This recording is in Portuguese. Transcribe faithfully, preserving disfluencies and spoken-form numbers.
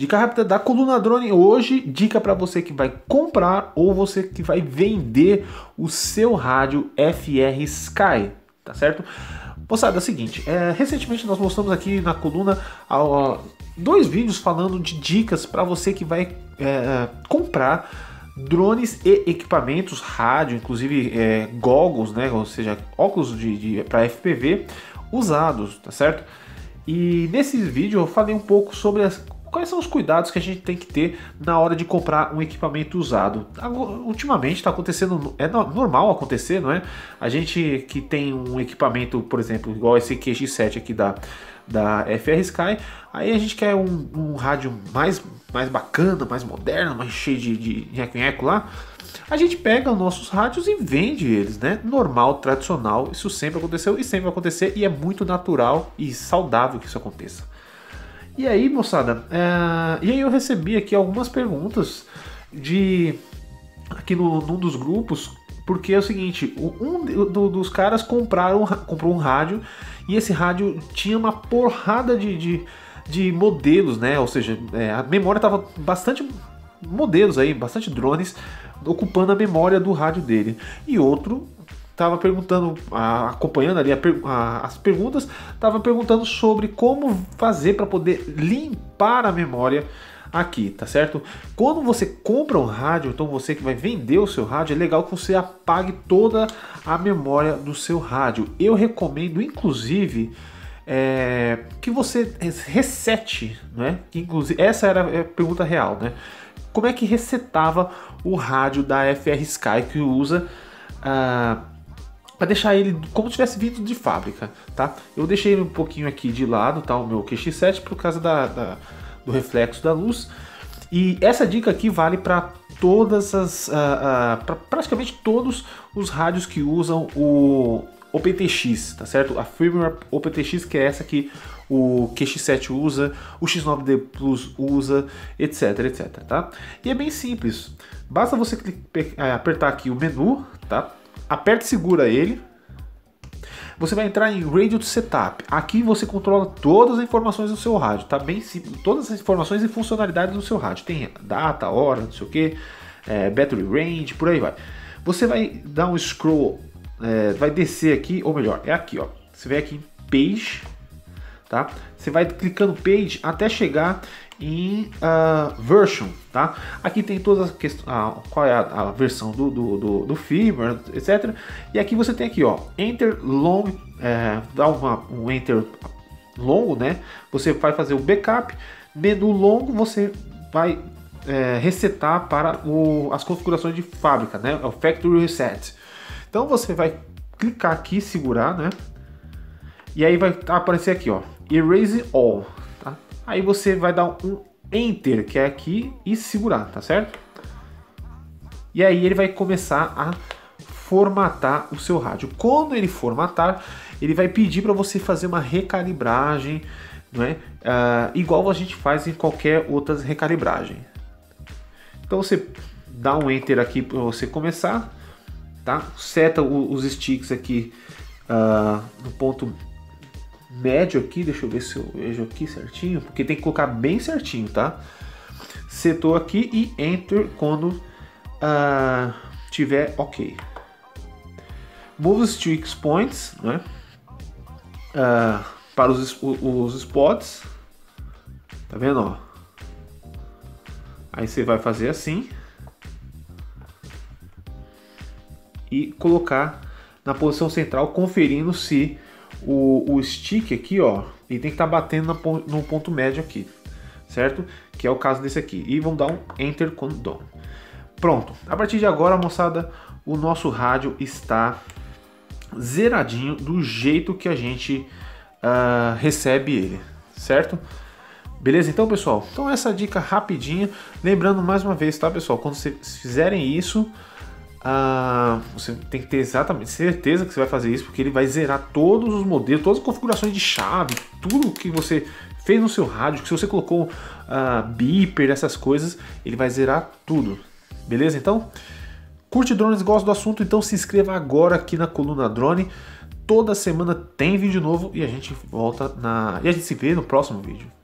Dica rápida da Coluna Drone hoje, dica para você que vai comprar ou você que vai vender o seu rádio F R Sky, tá certo? Moçada, é o seguinte, é, recentemente nós mostramos aqui na coluna ó, dois vídeos falando de dicas para você que vai é, comprar drones e equipamentos, rádio, inclusive é, goggles, né, ou seja, óculos de, de, para F P V usados, tá certo? E nesse vídeo eu falei um pouco sobre as, quais são os cuidados que a gente tem que ter na hora de comprar um equipamento usado. Ultimamente está acontecendo, é normal acontecer, não é? A gente que tem um equipamento, por exemplo, igual esse Q X sete aqui da, da F R Sky, aí a gente quer um, um rádio mais, mais bacana, mais moderno, mais cheio de, de nheco-nheco lá. A gente pega os nossos rádios e vende eles, né? Normal, tradicional, isso sempre aconteceu e sempre vai acontecer, e é muito natural e saudável que isso aconteça. E aí, moçada, é... e aí eu recebi aqui algumas perguntas de aqui no, num dos grupos, porque é o seguinte, um do, dos caras compraram, comprou um rádio e esse rádio tinha uma porrada de, de, de modelos, né? Ou seja, é, a memória tava bastante modelos aí, bastante drones ocupando a memória do rádio dele. E outro estava perguntando, acompanhando ali a, a, as perguntas, estava perguntando sobre como fazer para poder limpar a memória aqui, tá certo? Quando você compra um rádio, então você que vai vender o seu rádio, é legal que você apague toda a memória do seu rádio. Eu recomendo, inclusive, é, que você resete, né? Inclusive, essa era a pergunta real, né? Como é que resetava o rádio da F R Sky que usa uh, para deixar ele como se tivesse vindo de fábrica, tá? Eu deixei ele um pouquinho aqui de lado, tá? O meu Q X sete por causa da, da, do reflexo da luz. E essa dica aqui vale para todas as, uh, uh, para praticamente todos os rádios que usam o O P T X, tá certo? A firmware O P T X, que é essa que o Q X sete usa, o X nove D Plus usa, etc, etc, tá? E é bem simples, basta você apertar aqui o menu, tá? Aperta e segura ele, você vai entrar em Radio Setup, aqui você controla todas as informações do seu rádio, tá bem simples, todas as informações e funcionalidades do seu rádio, tem data, hora, não sei o que, é, battery range, por aí vai. Você vai dar um scroll, é, vai descer aqui, ou melhor, é aqui, ó, você vem aqui em Page, tá? Você vai clicando Page até chegar em uh, Version, tá? Aqui tem todas as questões, ah, qual é a, a versão do, do, do, do firmware, etcétera. E aqui você tem aqui, ó, Enter Long, é, dá uma, um Enter longo, né? Você vai fazer o backup, menu longo, você vai é, resetar para o, as configurações de fábrica, né? O Factory Reset. Então você vai clicar aqui, segurar, né? E aí vai aparecer aqui, ó, Erase All, tá? Aí você vai dar um Enter, que é aqui, e segurar, tá certo? E aí ele vai começar a formatar o seu rádio. Quando ele formatar, ele vai pedir para você fazer uma recalibragem, não é? Uh, igual a gente faz em qualquer outra recalibragem. Então você dá um Enter aqui para você começar, tá? Seta os sticks aqui uh, no ponto médio aqui, deixa eu ver se eu vejo aqui certinho, porque tem que colocar bem certinho, tá? Setou aqui e Enter quando uh, tiver ok. Move sticks points, né? Uh, para os, os spots, tá vendo, ó? Aí você vai fazer assim e colocar na posição central, conferindo se o, o stick aqui, ó, ele tem que estar tá batendo na, no ponto médio aqui, certo? Que é o caso desse aqui. E vamos dar um Enter quando done. Pronto. A partir de agora, moçada, o nosso rádio está zeradinho do jeito que a gente uh, recebe ele, certo? Beleza? Então, pessoal, então essa dica rapidinha. Lembrando mais uma vez, tá, pessoal? Quando vocês fizerem isso, Uh, você tem que ter exatamente certeza que você vai fazer isso, porque ele vai zerar todos os modelos, todas as configurações de chave, tudo que você fez no seu rádio, que se você colocou uh, beeper, essas coisas, ele vai zerar tudo. Beleza? Então, curte drones, gosta do assunto, então se inscreva agora aqui na Coluna Drone. Toda semana tem vídeo novo e a gente volta na... e a gente se vê no próximo vídeo.